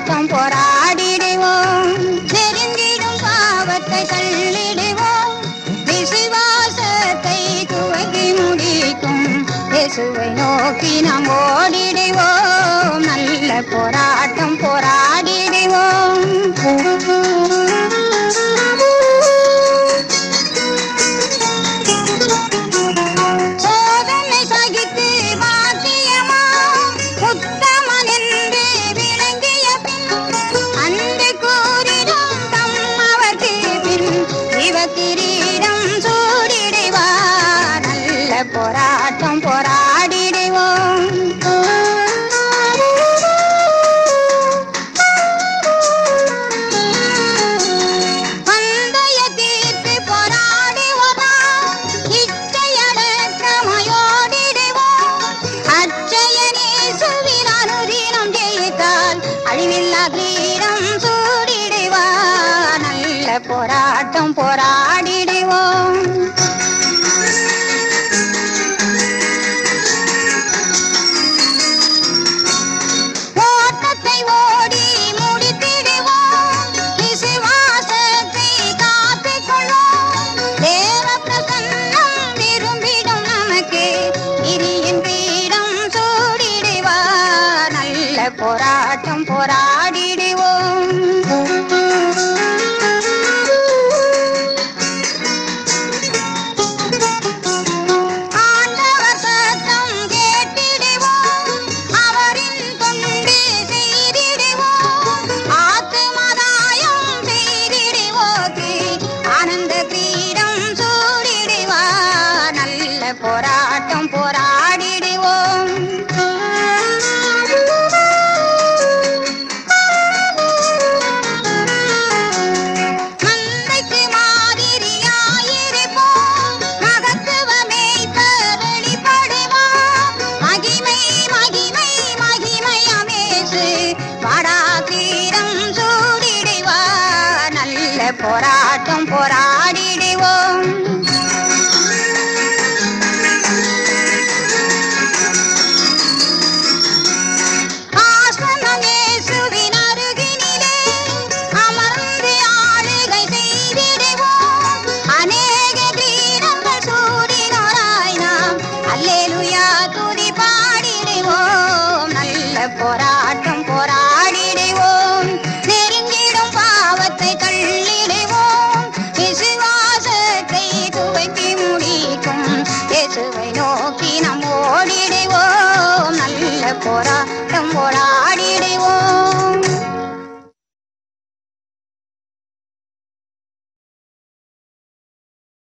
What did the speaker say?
போராட்டம் போராடிடுவோம். நெருங்கிடும் பாவத்தை தள்ளிடுவோம். விசுவாசத்தை துவக்கி முடிக்கும் இயேசுவை நோக்கி நாம் ஓடிடுவோம். நல்ல போராட்டம் போராடிடுவோம். சோதனை சகித்து பாக்கியமா உத்தமன் என்று விளங்கிய பின் அன்று கூறிடும் தம்மவர்க்கு பின் இவக்கிரீடம் சூடிடுவார். நல்ல போராட்டம் போராடிடுவோம். பந்தய தீர்த்து போராடுவோம். இச்சையடக்கமையோடிடுவோம். அச்சயனேசுவின் அனுதினம் ஜெயித்தால் அழிவில்லா கிரீடம் சூடிடுவார். நல்ல போராட்டம் போராடிடுவோம். ஓட்டத்தை ஓடி முடித்திடுவோம். விசுவாசத்தை காத்துக் கொள்வோம். தேவ பிரசன்னம் விரும்பிடும் நமக்கு கிரியின் பீடம் சூடிடுவார். நல்ல போராட்டம் போராடிடுவோம். ஆண்டவர் சத்தம் கேட்டிடுவோம். அவரின் தொண்டு செய்திடுவோம். ஆத்துமதாயம் செய்திடுவோக்கு ஆனந்த கிரீடம் சூடிடுவார். நல்ல போராட்டம் போராடிடுவோம். மந்தைக்கு மாதிரியாயிருப்போம். மகத்துவமே வெளிப்படுவோம். மகிமை மகிமை மகிமையமேசு வாடா கிரீடம் சூடிடுவார். நல்ல போராட்டம் போரா